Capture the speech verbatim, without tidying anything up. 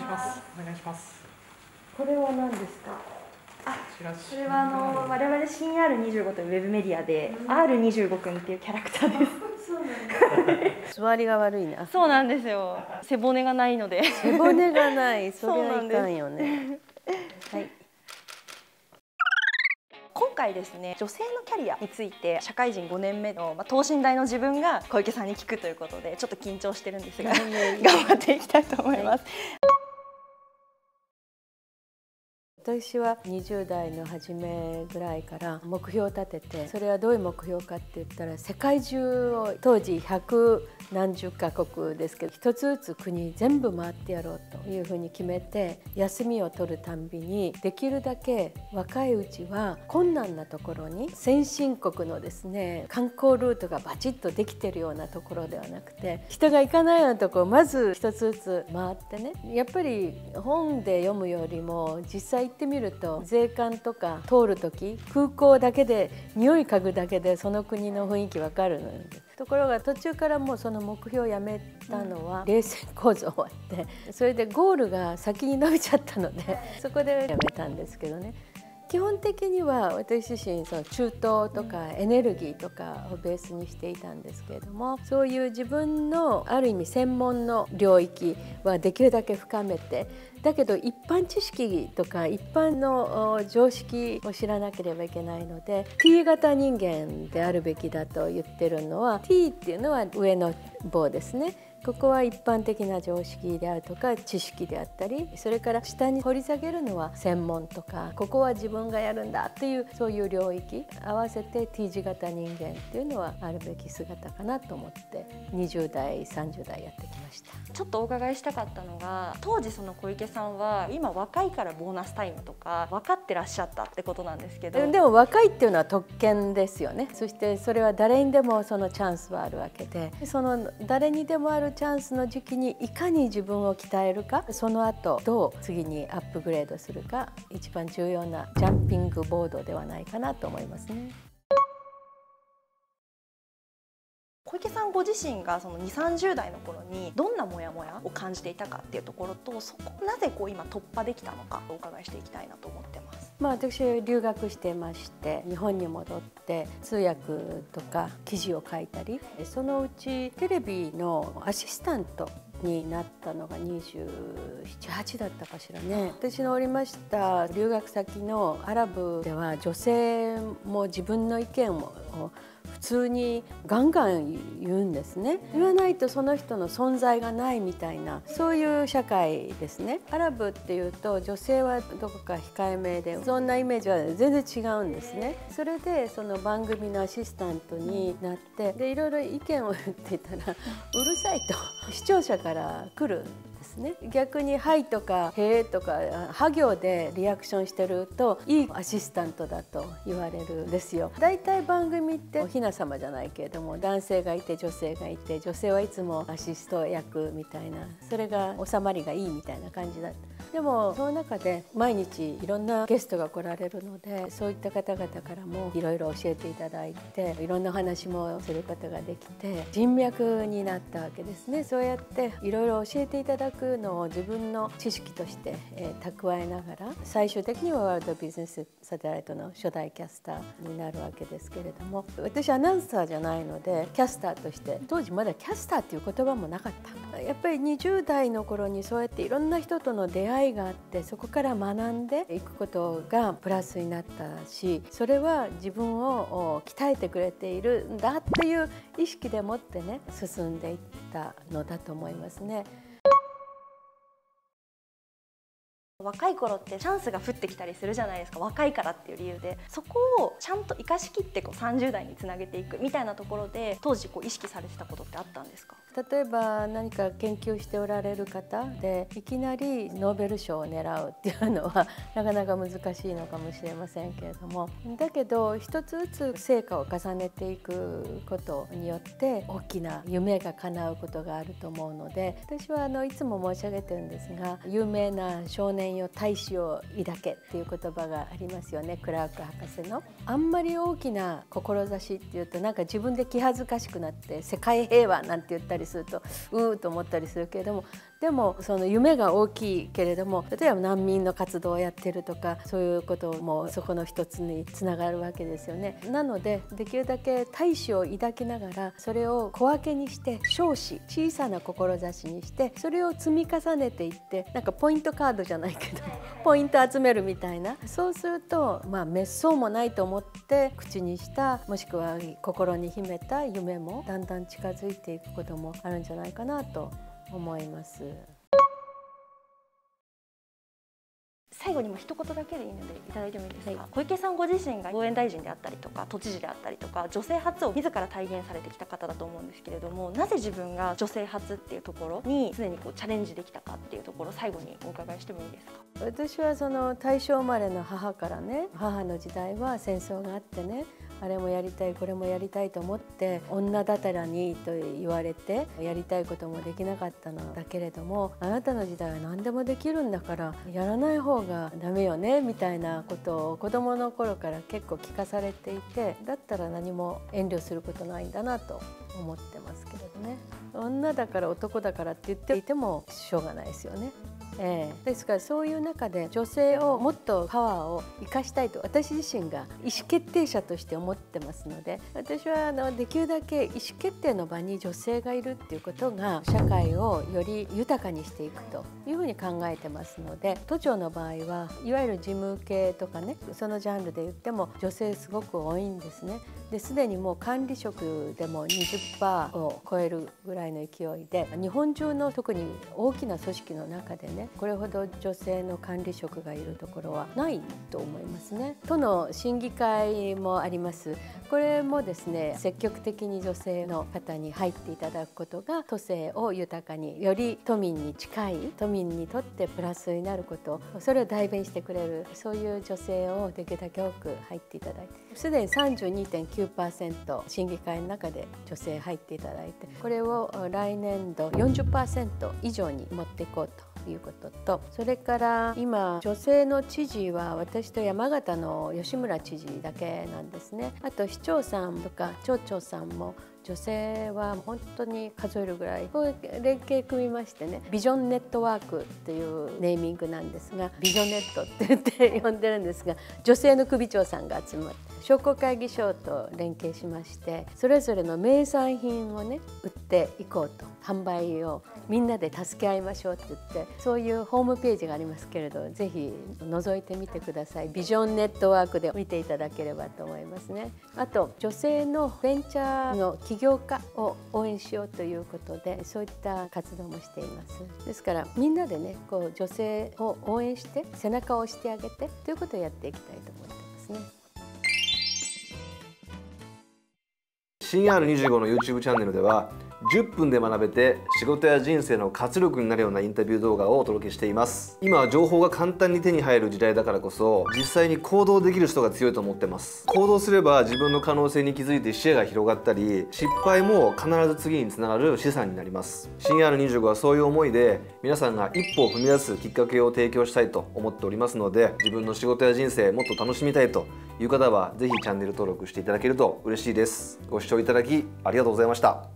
します。お願いします。 これは何ですか？ あ、 それはあの我々新 アールにじゅうご というウェブメディアで、うん、アールにじゅうご くんっていうキャラクターです。 そうなんです座りが悪いな。 そうなんですよ。背骨がないので。 背骨がない。それはいかんよね。はい。 今回ですね、女性のキャリアについて社会人ごねんめの、まあ、等身大の自分が小池さんに聞くということでちょっと緊張してるんですが頑張っていきたいと思います。はい、 私はにじゅう代の初めぐらいから目標を立てて、それはどういう目標かって言ったら、世界中を当時百何十カ国ですけど一つずつ国全部回ってやろうというふうに決めて、休みを取るたんびにできるだけ若いうちは困難なところに、先進国のですね観光ルートがバチッとできてるようなところではなくて、人が行かないようなところをまず一つずつ回ってね、やっぱり本で読むよりも実際行ってみると、税関とか通る時空港だけで匂い嗅ぐだけでその国の雰囲気わかるのよ。ところが途中からもうその目標をやめたのは冷戦構造終わって、それでゴールが先に伸びちゃったのでそこでやめたんですけどね。基本的には私自身その中東とかエネルギーとかをベースにしていたんですけれども、そういう自分のある意味専門の領域はできるだけ深めて、だけど一般知識とか一般の常識を知らなければいけないので、 ティー 型人間であるべきだと言ってるのは、 T っていうのは上の棒ですね。ここは一般的な常識であるとか知識であったり、それから下に掘り下げるのは専門とか、ここは自分がやるんだっていうそういう領域合わせて T 字型人間っていうのはあるべき姿かなと思ってにじゅう代さんじゅう代やってきました。 ちょっとお伺いしたかったのが、当時その小池さんは今若いからボーナスタイムとか分かってらっしゃったってことなんですけど、 でも若いっていうのは特権ですよね。そしてそれは誰にでもそのチャンスはあるわけで、その誰にでもあるチャンスの時期にいかに自分を鍛えるか、その後どう次にアップグレードするか、一番重要なジャンピングボードではないかなと思いますね。 小池さんご自身がそのにじゅう、さんじゅう代の頃にどんなモヤモヤを感じていたかっていうところと、そこをなぜこう今突破できたのかお伺いしていきたいなと思ってます。 まあ私は留学してまして、日本に戻って通訳とか記事を書いたり、そのうちテレビのアシスタントになったのがにじゅうなな、はちだったかしらね。私のおりました留学先のアラブでは、女性も自分の意見を普通にガンガン言うんですね。言わないとその人の存在がないみたいな、そういう社会ですね。アラブっていうと女性はどこか控えめで、そんなイメージは全然違うんですね。それでその番組のアシスタントになって、でいろいろ意見を言っていたらうるさいと視聴者から来るんですね。逆に「はい」とか「へえ」とかは行でリアクションしてるといいアシスタントだと言われるんですよ。だいたい番組ってお雛様じゃないけれども、男性がいて女性がいて、女性はいつもアシスト役みたいな、それが収まりがいいみたいな感じだった。でもその中で毎日いろんなゲストが来られるので、そういった方々からもいろいろ教えていただいて、いろんな話もすることができて人脈になったわけですね。そうやっていろいろ教えていただくのを自分の知識として、えー、蓄えながら、最終的にはワールドビジネスサテライトの初代キャスターになるわけですけれども、私アナウンサーじゃないのでキャスターとして、当時まだキャスターっていう言葉もなかった。やっぱりにじゅう代の頃にそうやっていろんな人との出会いがあって、そこから学んでいくことがプラスになったし、それは自分を鍛えてくれているんだっていう意識でもってね、進んでいったのだと思いますね。 若い頃ってチャンスが降ってきたりするじゃないですか、若いからっていう理由で。そこをちゃんと生かしきってこうさんじゅう代につなげていくみたいなところで、当時こう意識されてたことってあったんですか？ 例えば何か研究しておられる方でいきなりノーベル賞を狙うっていうのはなかなか難しいのかもしれませんけれども、だけど一つずつ成果を重ねていくことによって大きな夢が叶うことがあると思うので、私はあのいつも申し上げてるんですが、有名な少年よ大志を抱けっていう言葉がありますよね、クラーク博士の。あんまり大きな志っていうとなんか自分で気恥ずかしくなって世界平和なんて言ったりするとうーと思ったりするけれども、 でもその夢が大きいけれども、例えば難民の活動をやってるとか、そういうこともそこの一つにつながるわけですよね。なのでできるだけ大志を抱きながら、それを小分けにして少子、小さな志にして、それを積み重ねていって、なんかポイントカードじゃないけどポイント集めるみたいな、そうするとまあ滅相もないと思って口にした、もしくは心に秘めた夢もだんだん近づいていくこともあるんじゃないかなと思います。 最後にも一言だけでいいのでいただいてもいいですか。はい、小池さんご自身が応援大臣であったりとか都知事であったりとか、女性初を自ら体現されてきた方だと思うんですけれども、なぜ自分が女性初っていうところに常にこうチャレンジできたかっていうところ、最後にお伺いしてもいいですか。 私はその大正生まれの母からね、母の時代は戦争があってね、あれもやりたいこれもやりたいと思って女だたらにと言われてやりたいこともできなかったのだけれども、あなたの時代は何でもできるんだからやらない方がダメよねみたいなことを子どもの頃から結構聞かされていて、だったら何も遠慮することないんだなと思ってますけれどね。女だから男だからって言っていてもしょうがないですよね。ええ、ですからそういう中で女性をもっとパワーを生かしたいと私自身が意思決定者として思ってますので、私はあのできるだけ意思決定の場に女性がいるっていうことが社会をより豊かにしていくというふうに考えてますので、都庁の場合はいわゆる事務系とかね、そのジャンルで言っても女性すごく多いんですね。ですでにもう管理職でも にじゅっパーセント を超えるぐらいの勢いで、日本中の特に大きな組織の中でね、これほど女性の管理職がいるところはないと思いますね。都の審議会もあります。これもですね、積極的に女性の方に入っていただくことが都政を豊かに、より都民に近い、都民にとってプラスになること、それを代弁してくれる、そういう女性をできるだけ多く入っていただいて、すでに さんじゅうにてんきゅうパーセント 審議会の中で女性入っていただいて、これを来年度 よんじゅっパーセント 以上に持っていこうということと、それから今女性の知事は私と山形の吉村知事だけなんですね。あと市長さんとか町長さんも女性は本当に数えるぐらい、こう連携組みましてね、ビジョンネットワークっていうネーミングなんですが、ビジョンネットって言って呼んでるんですが、女性の首長さんが集まって商工会議所と連携しまして、それぞれの名産品をね売っていこうと、販売をみんなで助け合いましょうって言って、そういうホームページがありますけれど、ぜひ覗いてみてください。ビジョンネットワークで見ていただければと思いますね。あと女性のベンチャーの起業家を応援しようということで、そういった活動もしています。ですからみんなでね、こう女性を応援して背中を押してあげてということをやっていきたいと思ってますね。 シーアールにじゅうご の YouTube チャンネルではじゅっぷんで学べて仕事や人生の活力になるようなインタビュー動画をお届けしています。今は情報が簡単に手に入る時代だからこそ、実際に行動できる人が強いと思ってます。行動すれば自分の可能性に気づいて視野が広がったり、失敗も必ず次につながる資産になります。 シーアールにじゅうご はそういう思いで皆さんが一歩を踏み出すきっかけを提供したいと思っておりますので、自分の仕事や人生もっと楽しみたいという方はぜひチャンネル登録していただけると嬉しいです。ご視聴いただきありがとうございました。